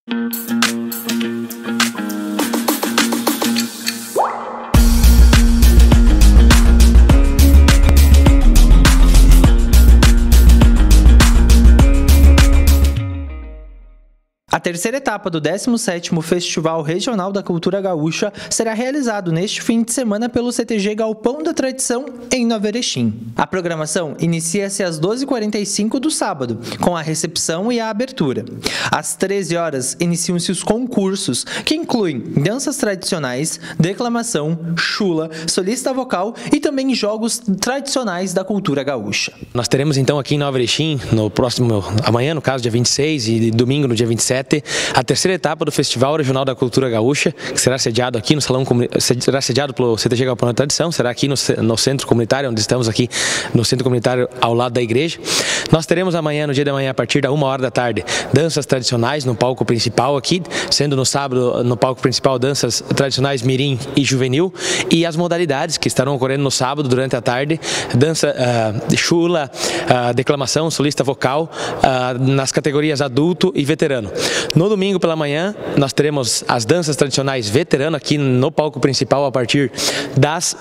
A terceira etapa do 17º Festival Regional da Cultura Gaúcha será realizado neste fim de semana pelo CTG Galpão da Tradição, em Nova Erechim. A programação inicia-se às 12h45 do sábado, com a recepção e a abertura. Às 13 horas, iniciam-se os concursos, que incluem danças tradicionais, declamação, chula, solista vocal e também jogos tradicionais da cultura gaúcha. Nós teremos então aqui em Nova Erechim, amanhã, no caso, dia 26 e domingo, no dia 27, a terceira etapa do Festival Regional da Cultura Gaúcha, que será sediado aqui no será sediado pelo CTG Galpão da Tradição, será aqui no centro comunitário, onde estamos aqui no centro comunitário ao lado da igreja. Nós teremos amanhã, no dia de amanhã, a partir da 1h da tarde, danças tradicionais no palco principal aqui, sendo no sábado, no palco principal, danças tradicionais mirim e juvenil, e as modalidades que estarão ocorrendo no sábado, durante a tarde, dança chula, declamação, solista vocal, nas categorias adulto e veterano. No domingo pela manhã, nós teremos as danças tradicionais veterano aqui no palco principal a partir das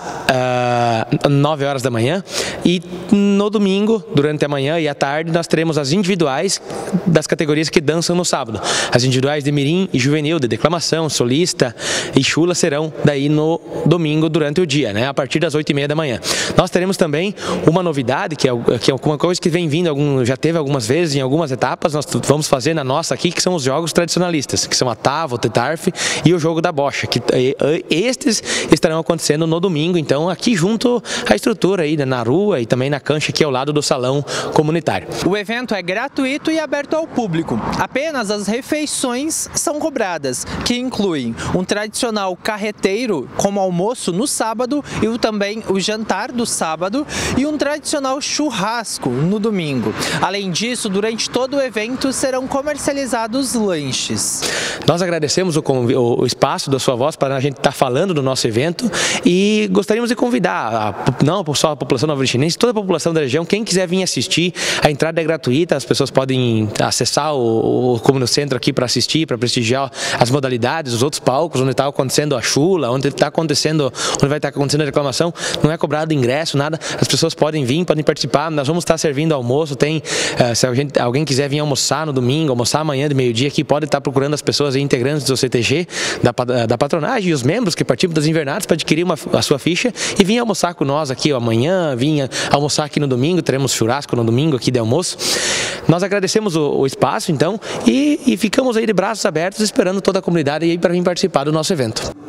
9 horas da manhã, e no domingo, durante a manhã e a tarde, nós teremos as individuais das categorias que dançam no sábado. As individuais de mirim e juvenil, de declamação, solista e chula serão daí no domingo durante o dia, né, a partir das 8h30 da manhã. Nós teremos também uma novidade, que é alguma coisa que vem vindo, já teve algumas vezes em algumas etapas, nós vamos fazer na nossa aqui, que são os jogos tradicionalistas, que são a tava, o tetarfe e o jogo da bocha, que estes estarão acontecendo no domingo, então aqui junto à estrutura aí, na rua e também na cancha aqui ao lado do salão comunitário. O evento é gratuito e aberto ao público. Apenas as refeições são cobradas, que incluem um tradicional carreteiro como almoço no sábado e também o jantar do sábado, e um tradicional churrasco no domingo. Além disso, durante todo o evento serão comercializados lanches. Nós agradecemos o espaço da sua voz para a gente estar falando do nosso evento, e gostaríamos de convidar, não só a população nova-erechinense, toda a população da região, quem quiser vir assistir. A entrada é gratuita, as pessoas podem acessar o Comune Centro aqui para assistir, para prestigiar as modalidades, os outros palcos, onde está acontecendo a chula, onde vai estar acontecendo a reclamação. Não é cobrado ingresso, nada, as pessoas podem vir, podem participar. Nós vamos estar servindo almoço, se alguém quiser vir almoçar no domingo, almoçar amanhã de meio-dia aqui, pode estar procurando as pessoas integrantes do CTG, da patronagem, e os membros que participam das invernadas para adquirir a sua ficha e vir almoçar com nós aqui amanhã, vir almoçar aqui no domingo, teremos churrasco no domingo aqui de almoço. Nós agradecemos o espaço então, e ficamos aí de braços abertos esperando toda a comunidade aí para vir participar do nosso evento.